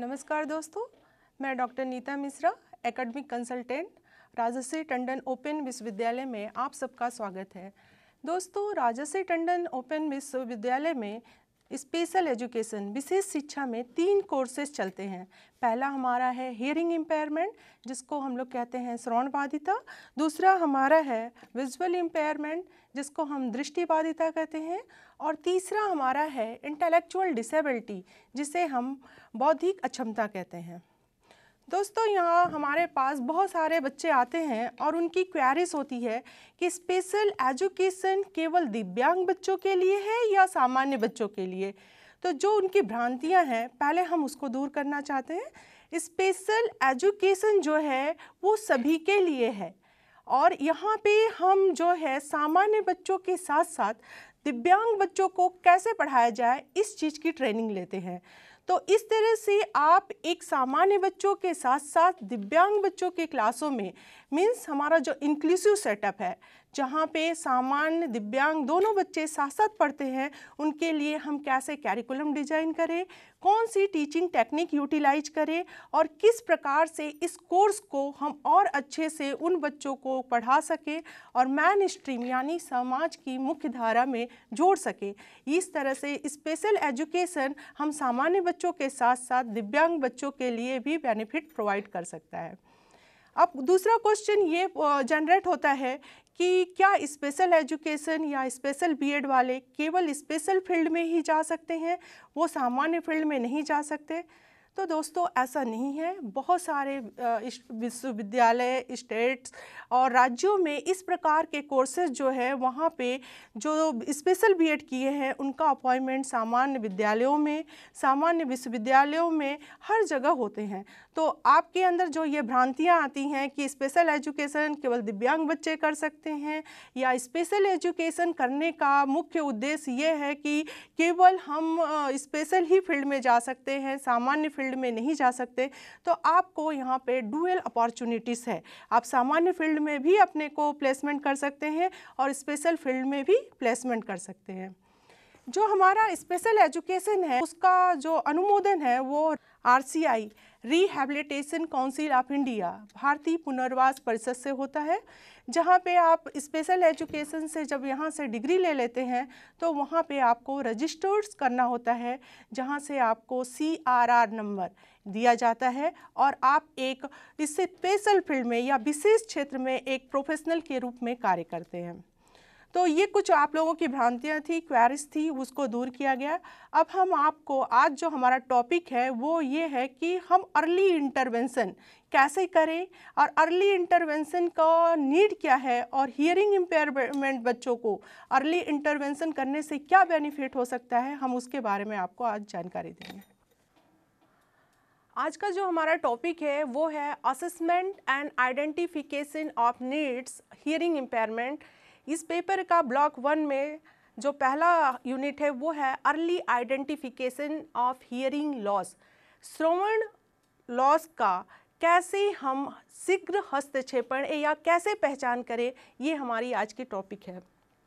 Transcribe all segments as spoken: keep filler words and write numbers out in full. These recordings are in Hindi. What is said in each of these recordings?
नमस्कार दोस्तों, मैं doctor Neeta Mishra, academic consultant, Rajshri Tandon open विश्वविद्यालय में आप सबका स्वागत है। दोस्तों, राजश्री टंडन ओपन विश्वविद्यालय में स्पेशल एजुकेशन विशेष शिक्षा में तीन कोर्सेज चलते हैं। पहला हमारा है हियरिंग इम्पेयरमेंट, जिसको हम लोग कहते हैं श्रवण बाधिता। दूसरा हमारा है विजुअल इम्पेयरमेंट, जिसको हम दृष्टि बाधिता कहते हैं। और तीसरा हमारा है इंटेलेक्चुअल डिसेबिलिटी, जिसे हम बौद्धिक अक्षमता कहते हैं। दोस्तों, यहाँ हमारे पास बहुत सारे बच्चे आते हैं और उनकी क्वेरीज होती है कि स्पेशल एजुकेशन केवल दिव्यांग बच्चों के लिए है या सामान्य बच्चों के लिए। तो जो उनकी भ्रांतियाँ हैं, पहले हम उसको दूर करना चाहते हैं। स्पेशल एजुकेशन जो है वो सभी के लिए है, और यहाँ पे हम जो है सामान्य बच्चों के साथ साथ दिव्यांग बच्चों को कैसे पढ़ाया जाए, इस चीज़ की ट्रेनिंग लेते हैं। तो इस तरह से आप एक सामान्य बच्चों के साथ साथ दिव्यांग बच्चों के क्लासों में, मीन्स हमारा जो इंक्लूसिव सेटअप है, जहाँ पे सामान्य दिव्यांग दोनों बच्चे साथ साथ पढ़ते हैं, उनके लिए हम कैसे कैरिकुलम डिजाइन करें, कौन सी टीचिंग टेक्निक यूटिलाइज करें और किस प्रकार से इस कोर्स को हम और अच्छे से उन बच्चों को पढ़ा सकें और मेन स्ट्रीम यानी समाज की मुख्य धारा में जोड़ सकें। इस तरह से स्पेशल एजुकेशन हम सामान्य बच्चों के साथ साथ दिव्यांग बच्चों के लिए भी बेनिफिट प्रोवाइड कर सकता है। अब दूसरा क्वेश्चन ये जनरेट होता है कि क्या स्पेशल एजुकेशन या स्पेशल बीएड वाले केवल स्पेशल फील्ड में ही जा सकते हैं, वो सामान्य फील्ड में नहीं जा सकते? तो दोस्तों, ऐसा नहीं है। बहुत सारे विश्वविद्यालय, स्टेट्स और राज्यों में इस प्रकार के कोर्सेज जो है वहाँ पे जो स्पेशल बीएड किए हैं उनका अपॉइंटमेंट सामान्य विद्यालयों में, सामान्य विश्वविद्यालयों में हर जगह होते हैं। तो आपके अंदर जो ये भ्रांतियाँ आती हैं कि स्पेशल एजुकेशन केवल दिव्यांग बच्चे कर सकते हैं या स्पेशल एजुकेशन करने का मुख्य उद्देश्य ये है कि केवल हम स्पेशल ही फील्ड में जा सकते हैं, सामान्य फील्ड में नहीं जा सकते, तो आपको यहाँ पे डुअल अपॉर्चुनिटीज़ है। आप सामान्य फील्ड में भी अपने को प्लेसमेंट कर सकते हैं और स्पेशल फील्ड में भी प्लेसमेंट कर सकते हैं। जो हमारा स्पेशल एजुकेशन है उसका जो अनुमोदन है वो R C I Rehabilitation Council of India, भारतीय पुनर्वास परिषद से होता है। जहाँ पे आप स्पेशल एजुकेशन से जब यहाँ से डिग्री ले लेते हैं तो वहाँ पे आपको रजिस्टर्स करना होता है, जहाँ से आपको सी आर आर नंबर दिया जाता है और आप एक इस स्पेशल फील्ड में या विशेष क्षेत्र में एक प्रोफेशनल के रूप में कार्य करते हैं। तो ये कुछ आप लोगों की भ्रांतियाँ थी, क्वेरीज थी, उसको दूर किया गया। अब हम आपको आज जो हमारा टॉपिक है वो ये है कि हम अर्ली इंटरवेंशन कैसे करें और अर्ली इंटरवेंशन का नीड क्या है और हियरिंग इम्पेयरमेंट बच्चों को अर्ली इंटरवेंशन करने से क्या बेनिफिट हो सकता है, हम उसके बारे में आपको आज जानकारी देंगे। आज का जो हमारा टॉपिक है वो है assessment and identification of needs hearing impairment. इस पेपर का ब्लॉक वन में जो पहला यूनिट है वो है early identification of hearing loss, श्रवण लॉस का कैसे हम शीघ्र हस्तक्षेपण या कैसे पहचान करें, ये हमारी आज की टॉपिक है।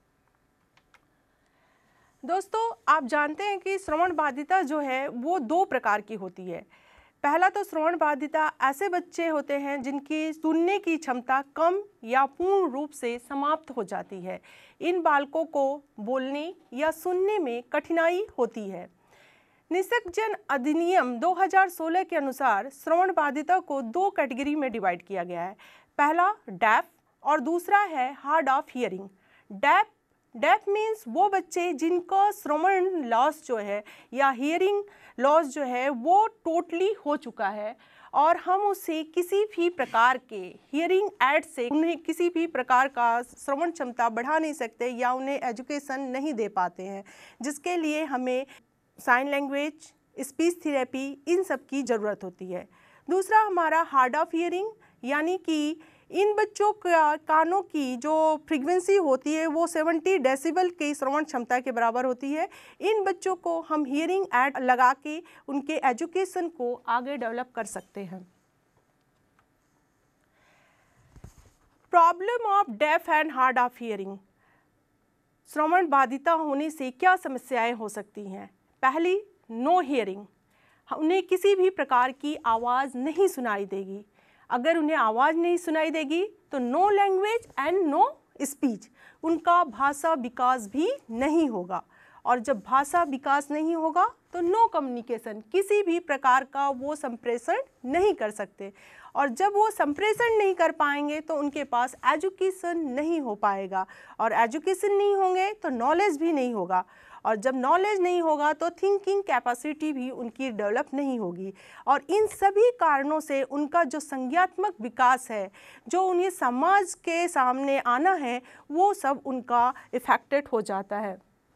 दोस्तों, आप जानते हैं कि श्रवण बाधिता जो है वो दो प्रकार की होती है। पहला तो श्रवण बाधिता ऐसे बच्चे होते हैं जिनकी सुनने की क्षमता कम या पूर्ण रूप से समाप्त हो जाती है। इन बालकों को बोलने या सुनने में कठिनाई होती है। निषेकजन अधिनियम दो हज़ार सोलह के अनुसार श्रवण बाधिता को दो कैटेगरी में डिवाइड किया गया है। पहला डेफ और दूसरा है hard of hearing. Deaf deaf means वो बच्चे जिनका श्रवण लॉस जो है या हियरिंग लॉस जो है वो टोटली हो चुका है और हम उसे किसी भी प्रकार के हियरिंग एड से उन्हें किसी भी प्रकार का श्रवण क्षमता बढ़ा नहीं सकते या उन्हें एजुकेशन नहीं दे पाते हैं, जिसके लिए हमें साइन लैंग्वेज, स्पीच थेरेपी, इन सब की ज़रूरत होती है। दूसरा हमारा हार्ड ऑफ हियरिंग, यानी कि इन बच्चों का कानों की जो फ्रीक्वेंसी होती है वो सत्तर डेसिबल की श्रवण क्षमता के बराबर होती है। इन बच्चों को हम हियरिंग एड लगा के उनके एजुकेशन को आगे डेवलप कर सकते हैं। Problem of deaf and hard of hearing, श्रवण बाधिता होने से क्या समस्याएं हो सकती हैं? पहली, नो हियरिंग। उन्हें किसी भी प्रकार की आवाज़ नहीं सुनाई देगी। अगर उन्हें आवाज़ नहीं सुनाई देगी तो no language and no speech, उनका भाषा विकास भी नहीं होगा। और जब भाषा विकास नहीं होगा तो नो कम्युनिकेशन, किसी भी प्रकार का वो संप्रेषण नहीं कर सकते। और जब वो संप्रेषण नहीं कर पाएंगे तो उनके पास एजुकेशन नहीं हो पाएगा, और एजुकेशन नहीं होंगे तो नॉलेज भी नहीं होगा, और जब नॉलेज नहीं होगा तो थिंकिंग कैपेसिटी भी उनकी डेवलप नहीं होगी। और इन सभी कारणों से उनका जो संज्ञात्मक विकास है, जो उन्हें समाज के सामने आना है, वो सब उनका इफेक्टेड हो जाता है।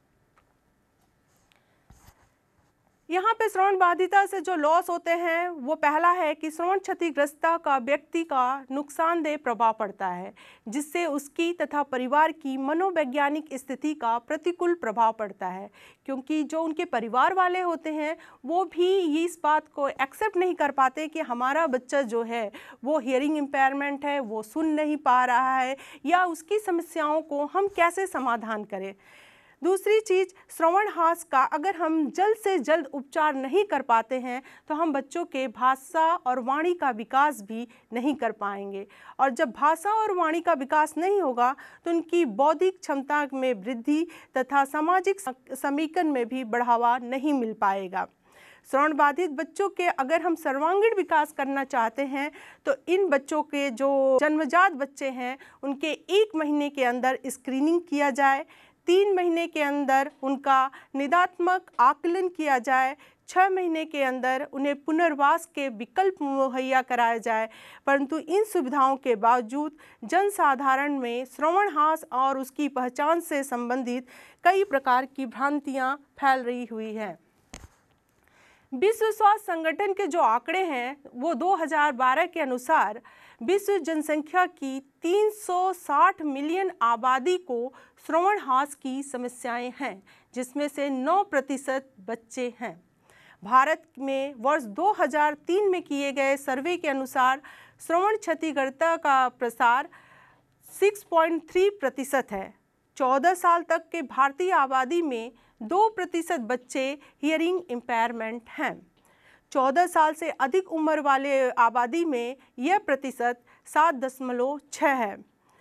यहाँ पे श्रवण बाधिता से जो लॉस होते हैं, वो पहला है कि श्रवण क्षतिग्रस्ता का व्यक्ति का नुकसानदेह प्रभाव पड़ता है, जिससे उसकी तथा परिवार की मनोवैज्ञानिक स्थिति का प्रतिकूल प्रभाव पड़ता है, क्योंकि जो उनके परिवार वाले होते हैं वो भी इस बात को एक्सेप्ट नहीं कर पाते कि हमारा बच्चा जो है वो हियरिंग इम्पेयरमेंट है, वो सुन नहीं पा रहा है, या उसकी समस्याओं को हम कैसे समाधान करें। दूसरी चीज़, श्रवण ह्रास का अगर हम जल्द से जल्द उपचार नहीं कर पाते हैं तो हम बच्चों के भाषा और वाणी का विकास भी नहीं कर पाएंगे, और जब भाषा और वाणी का विकास नहीं होगा तो उनकी बौद्धिक क्षमता में वृद्धि तथा सामाजिक समीकरण में भी बढ़ावा नहीं मिल पाएगा। श्रवण बाधित बच्चों के अगर हम सर्वांगीण विकास करना चाहते हैं तो इन बच्चों के जो जन्मजात बच्चे हैं उनके एक महीने के अंदर स्क्रीनिंग किया जाए, तीन महीने के अंदर उनका निदात्मक आकलन किया जाए, छः महीने के अंदर उन्हें पुनर्वास के विकल्प मुहैया कराया जाए। परंतु इन सुविधाओं के बावजूद जनसाधारण में श्रवण ह्रास और उसकी पहचान से संबंधित कई प्रकार की भ्रांतियाँ फैल रही हुई हैं। विश्व स्वास्थ्य संगठन के जो आंकड़े हैं वो दो हज़ार बारह के अनुसार विश्व जनसंख्या की तीन सौ साठ मिलियन आबादी को श्रवण ह्रास की समस्याएं हैं, जिसमें से नौ प्रतिशत बच्चे हैं। भारत में वर्ष दो हज़ार तीन में किए गए सर्वे के अनुसार श्रवण क्षतिग्रस्ता का प्रसार छह पॉइंट तीन प्रतिशत है। चौदह साल तक के भारतीय आबादी में दो प्रतिशत बच्चे हियरिंग इम्पेयरमेंट हैं। चौदह साल से अधिक उम्र वाले आबादी में यह प्रतिशत सात दशमलव छः है।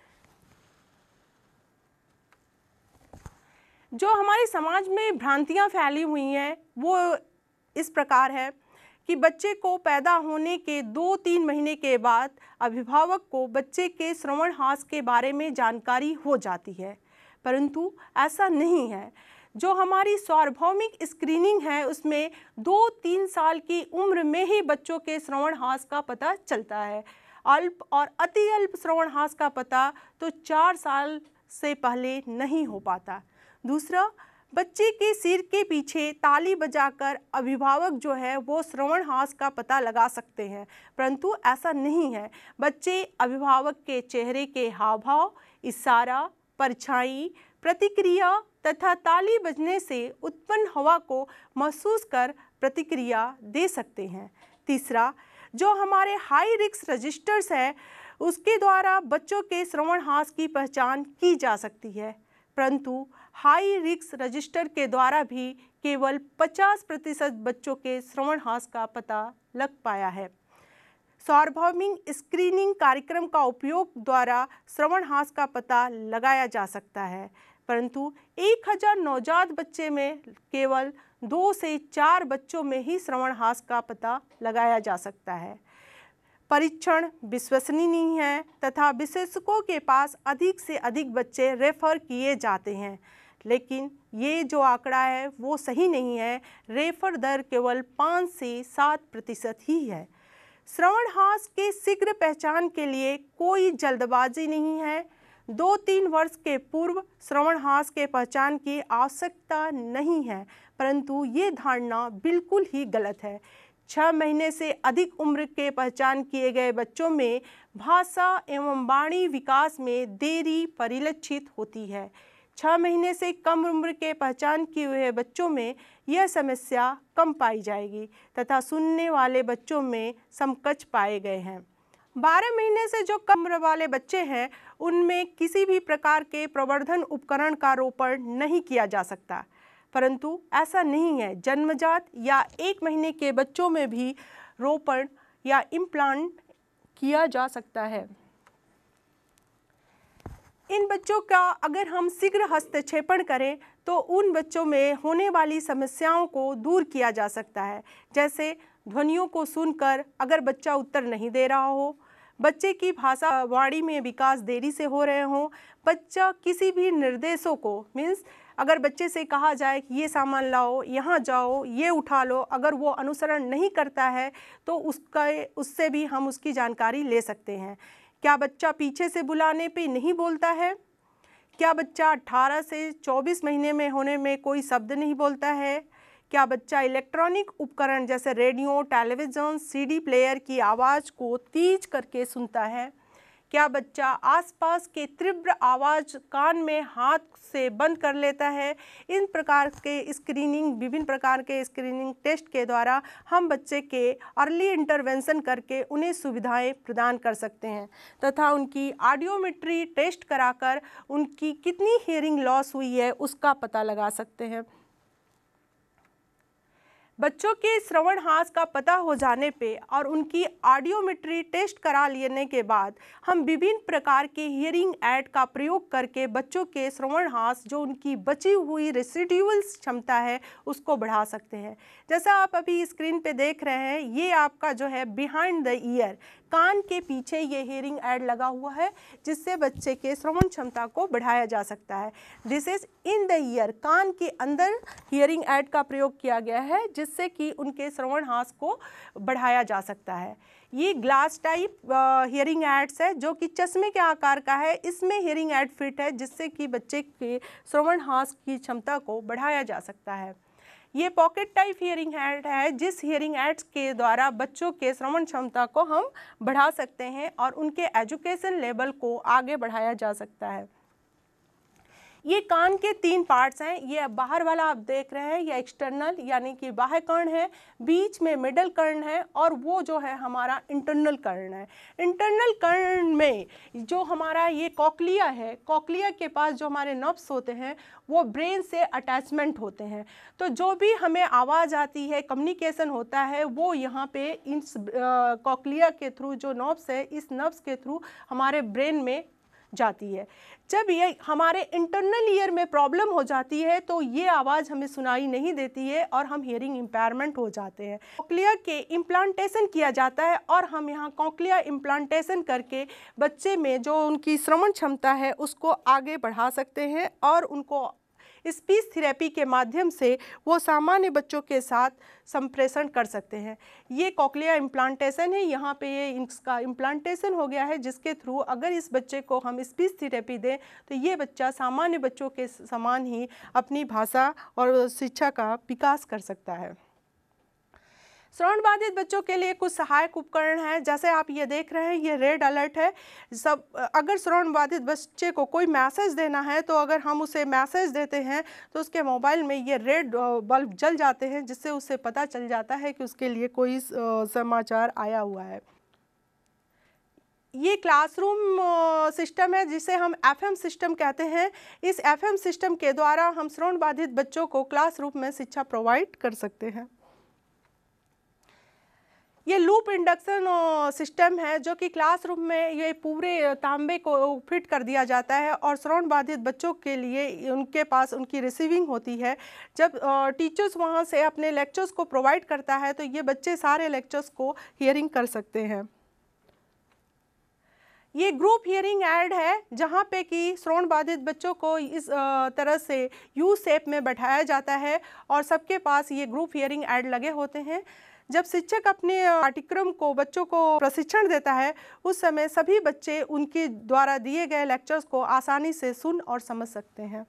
जो हमारे समाज में भ्रांतियाँ फैली हुई हैं वो इस प्रकार है कि बच्चे को पैदा होने के दो तीन महीने के बाद अभिभावक को बच्चे के श्रवण ह्रास के बारे में जानकारी हो जाती है, परंतु ऐसा नहीं है। जो हमारी सार्वभौमिक स्क्रीनिंग है उसमें दो तीन साल की उम्र में ही बच्चों के श्रवण ह्रास का पता चलता है। अल्प और अति अल्प श्रवण ह्रास का पता तो चार साल से पहले नहीं हो पाता। दूसरा, बच्चे के सिर के पीछे ताली बजाकर अभिभावक जो है वो श्रवण ह्रास का पता लगा सकते हैं, परंतु ऐसा नहीं है। बच्चे अभिभावक के चेहरे के हाव भाव, इशारा, परछाई, प्रतिक्रिया तथा ताली बजने से उत्पन्न हवा को महसूस कर प्रतिक्रिया दे सकते हैं। तीसरा, जो हमारे हाई रिस्क रजिस्टर्स है उसके द्वारा बच्चों के श्रवण ह्रास की पहचान की जा सकती है, परंतु हाई रिस्क रजिस्टर के द्वारा भी केवल पचास प्रतिशत बच्चों के श्रवण ह्रास का पता लग पाया है। सार्वभौमिक स्क्रीनिंग कार्यक्रम का उपयोग द्वारा श्रवण ह्रास का पता लगाया जा सकता है, परंतु एक हज़ार नवजात बच्चे में केवल दो से चार बच्चों में ही श्रवण ह्रास का पता लगाया जा सकता है। परीक्षण विश्वसनीय नहीं है तथा विशेषज्ञों के पास अधिक से अधिक बच्चे रेफर किए जाते हैं, लेकिन ये जो आंकड़ा है वो सही नहीं है। रेफर दर केवल पाँच से सात प्रतिशत ही है। श्रवण ह्रास के शीघ्र पहचान के लिए कोई जल्दबाजी नहीं है। दो तीन वर्ष के पूर्व श्रवण ह्रास के पहचान की आवश्यकता नहीं है, परंतु ये धारणा बिल्कुल ही गलत है। छः महीने से अधिक उम्र के पहचान किए गए बच्चों में भाषा एवं वाणी विकास में देरी परिलक्षित होती है। छः महीने से कम उम्र के पहचान किए हुए बच्चों में यह समस्या कम पाई जाएगी तथा सुनने वाले बच्चों में समकक्ष पाए गए हैं। बारह महीने से जो कम उम्र वाले बच्चे हैं उनमें किसी भी प्रकार के प्रवर्धन उपकरण का रोपण नहीं किया जा सकता, परंतु ऐसा नहीं है। जन्मजात या एक महीने के बच्चों में भी रोपण या इम्प्लांट किया जा सकता है। इन बच्चों का अगर हम शीघ्र हस्तक्षेपण करें तो उन बच्चों में होने वाली समस्याओं को दूर किया जा सकता है, जैसे ध्वनियों को सुनकर अगर बच्चा उत्तर नहीं दे रहा हो, बच्चे की भाषा वाणी में विकास देरी से हो रहे हों, बच्चा किसी भी निर्देशों को मीन्स अगर बच्चे से कहा जाए कि ये सामान लाओ, यहाँ जाओ, ये उठा लो, अगर वो अनुसरण नहीं करता है तो उसका उससे भी हम उसकी जानकारी ले सकते हैं। क्या बच्चा पीछे से बुलाने पे नहीं बोलता है? क्या बच्चा अठारह से चौबीस महीने में होने में कोई शब्द नहीं बोलता है? क्या बच्चा इलेक्ट्रॉनिक उपकरण जैसे रेडियो, टेलीविज़न, सीडी प्लेयर की आवाज़ को तेज करके सुनता है? क्या बच्चा आसपास के तीव्र आवाज़ कान में हाथ से बंद कर लेता है? इन प्रकार के स्क्रीनिंग विभिन्न प्रकार के स्क्रीनिंग टेस्ट के द्वारा हम बच्चे के अर्ली इंटरवेंशन करके उन्हें सुविधाएं प्रदान कर सकते हैं तथा उनकी ऑडियोमेट्री टेस्ट कराकर उनकी कितनी हियरिंग लॉस हुई है उसका पता लगा सकते हैं। बच्चों के श्रवण ह्रास का पता हो जाने पे और उनकी ऑडियोमेट्री टेस्ट करा लेने के बाद हम विभिन्न प्रकार के हियरिंग ऐड का प्रयोग करके बच्चों के श्रवण ह्रास जो उनकी बची हुई रेसिड्यूअल क्षमता है उसको बढ़ा सकते हैं। जैसा आप अभी स्क्रीन पे देख रहे हैं, ये आपका जो है बिहाइंड द ईयर, कान के पीछे ये हियरिंग ऐड लगा हुआ है जिससे बच्चे के श्रवण क्षमता को बढ़ाया जा सकता है। This is in the ear, कान के अंदर हियरिंग ऐड का प्रयोग किया गया है जिससे कि उनके श्रवण ह्रास को बढ़ाया जा सकता है। ये ग्लास टाइप हियरिंग एड्स है जो कि चश्मे के आकार का है, इसमें हियरिंग ऐड फिट है जिससे कि बच्चे के श्रवण ह्रास की क्षमता को बढ़ाया जा सकता है। ये पॉकेट टाइप हियरिंग ऐड है जिस हियरिंग एड्स के द्वारा बच्चों के श्रवण क्षमता को हम बढ़ा सकते हैं और उनके एजुकेशन लेवल को आगे बढ़ाया जा सकता है। ये कान के तीन पार्ट्स हैं, ये बाहर वाला आप देख रहे हैं ये एक्सटर्नल यानी कि बाह्य कर्ण है, बीच में मिडल कर्ण है और वो जो है हमारा इंटरनल कर्ण है। इंटरनल कर्ण में जो हमारा ये कॉक्लिया है, कॉक्लिया के पास जो हमारे नर्व्स होते हैं वो ब्रेन से अटैचमेंट होते हैं, तो जो भी हमें आवाज़ आती है, कम्युनिकेशन होता है वो यहाँ पे इन कॉक्लिया के थ्रू जो नर्व्स है इस नर्व्स के थ्रू हमारे ब्रेन में जाती है। जब ये हमारे इंटरनल ईयर में प्रॉब्लम हो जाती है तो ये आवाज़ हमें सुनाई नहीं देती है और हम हियरिंग इम्पेयरमेंट हो जाते हैं। कॉक्लिया के इम्प्लांटेशन किया जाता है और हम यहाँ कॉक्लिया इम्प्लांटेशन करके बच्चे में जो उनकी श्रवण क्षमता है उसको आगे बढ़ा सकते हैं और उनको स्पीच थेरेपी के माध्यम से वो सामान्य बच्चों के साथ संप्रेषण कर सकते हैं। ये कॉक्लिया इम्प्लांटेशन है, यहाँ पे ये इसका इम्प्लांटेशन हो गया है जिसके थ्रू अगर इस बच्चे को हम स्पीच थेरेपी दें तो ये बच्चा सामान्य बच्चों के समान ही अपनी भाषा और शिक्षा का विकास कर सकता है। श्रवण बाधित बच्चों के लिए कुछ सहायक उपकरण हैं, जैसे आप ये देख रहे हैं ये रेड अलर्ट है। सब अगर श्रवण बाधित बच्चे को कोई मैसेज देना है तो अगर हम उसे मैसेज देते हैं तो उसके मोबाइल में ये रेड बल्ब जल जाते हैं जिससे उसे पता चल जाता है कि उसके लिए कोई समाचार आया हुआ है। ये क्लासरूम सिस्टम है जिसे हम एफएम सिस्टम कहते हैं। इस एफएम सिस्टम के द्वारा हम श्रवण बाधित बच्चों को क्लासरूम में शिक्षा प्रोवाइड कर सकते हैं। ये लूप इंडक्शन सिस्टम है जो कि क्लासरूम में ये पूरे तांबे को फिट कर दिया जाता है और श्रवण बाधित बच्चों के लिए उनके पास उनकी रिसीविंग होती है। जब टीचर्स वहाँ से अपने लेक्चर्स को प्रोवाइड करता है तो ये बच्चे सारे लेक्चर्स को हियरिंग कर सकते हैं। ये ग्रुप हियरिंग ऐड है जहाँ पे कि श्रवण बाधित बच्चों को इस तरह से यू शेप में बैठाया जाता है और सबके पास ये ग्रुप हियरिंग ऐड लगे होते हैं। जब शिक्षक अपने पाठ्यक्रम को बच्चों को प्रशिक्षण देता है उस समय सभी बच्चे उनके द्वारा दिए गए लेक्चर्स को आसानी से सुन और समझ सकते हैं।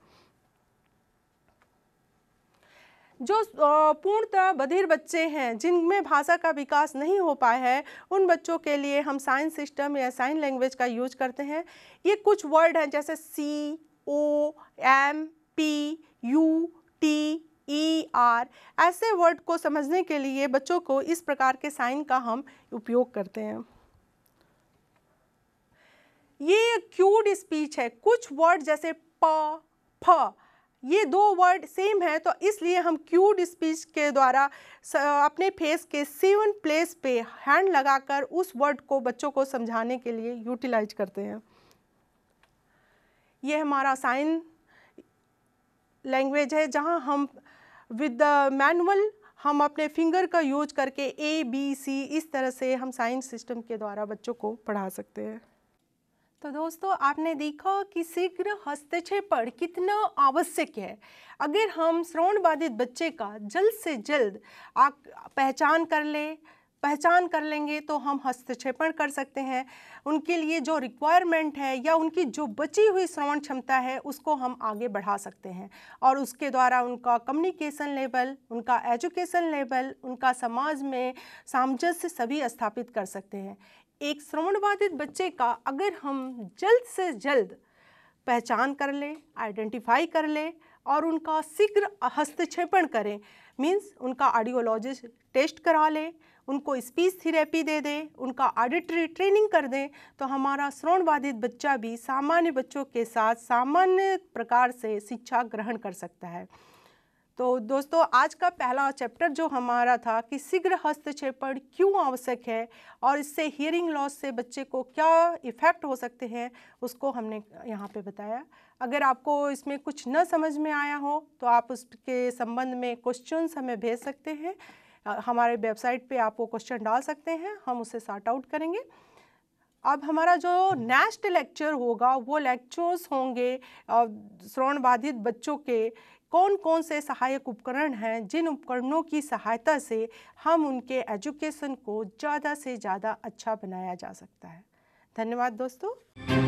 जो पूर्णतः बधिर बच्चे हैं जिनमें भाषा का विकास नहीं हो पाया है उन बच्चों के लिए हम साइन सिस्टम या साइन लैंग्वेज का यूज करते हैं। ये कुछ वर्ड हैं जैसे C, O, M, P, U, T, E, R, ऐसे वर्ड को समझने के लिए बच्चों को इस प्रकार के साइन का हम उपयोग करते हैं। ये क्यूड स्पीच है। कुछ वर्ड जैसे प, फ ये दो वर्ड सेम है, तो इसलिए हम क्यूड स्पीच के द्वारा अपने फेस के सेवन प्लेस पे हैंड लगाकर उस वर्ड को बच्चों को समझाने के लिए यूटिलाइज करते हैं। ये हमारा साइन लैंग्वेज है, जहां हम विद द मैनुअल हम अपने फिंगर का यूज करके ए बी सी इस तरह से हम साइन सिस्टम के द्वारा बच्चों को पढ़ा सकते हैं। तो दोस्तों, आपने देखा कि शीघ्र हस्तक्षेप कितना आवश्यक है। अगर हम श्रवण बाधित बच्चे का जल्द से जल्द पहचान कर ले पहचान कर लेंगे तो हम हस्तक्षेपण कर सकते हैं। उनके लिए जो रिक्वायरमेंट है या उनकी जो बची हुई श्रवण क्षमता है उसको हम आगे बढ़ा सकते हैं और उसके द्वारा उनका कम्युनिकेशन लेवल, उनका एजुकेशन लेवल, उनका समाज में सामंजस्य सभी स्थापित कर सकते हैं। एक श्रवण बाधित बच्चे का अगर हम जल्द से जल्द पहचान कर ले, आइडेंटिफाई कर ले और उनका शीघ्र हस्तक्षेपण करें, मीन्स उनका ऑडियोलॉजिस्ट टेस्ट करा ले, उनको स्पीच थेरेपी दे दें, उनका ऑडिटरी ट्रेनिंग कर दें, तो हमारा श्रवण बाधित बच्चा भी सामान्य बच्चों के साथ सामान्य प्रकार से शिक्षा ग्रहण कर सकता है। तो दोस्तों, आज का पहला चैप्टर जो हमारा था कि शीघ्र हस्तक्षेपण क्यों आवश्यक है और इससे हियरिंग लॉस से बच्चे को क्या इफ़ेक्ट हो सकते हैं, उसको हमने यहाँ पे बताया। अगर आपको इसमें कुछ न समझ में आया हो तो आप उसके संबंध में क्वेश्चंस हमें भेज सकते हैं। हमारे वेबसाइट पे आप वो क्वेश्चन डाल सकते हैं, हम उसे सॉर्ट आउट करेंगे। अब हमारा जो नेक्स्ट लेक्चर होगा वो लेक्चर्स होंगे श्रवण बाधित बच्चों के कौन कौन से सहायक उपकरण हैं, जिन उपकरणों की सहायता से हम उनके एजुकेशन को ज़्यादा से ज़्यादा अच्छा बनाया जा सकता है। धन्यवाद दोस्तों।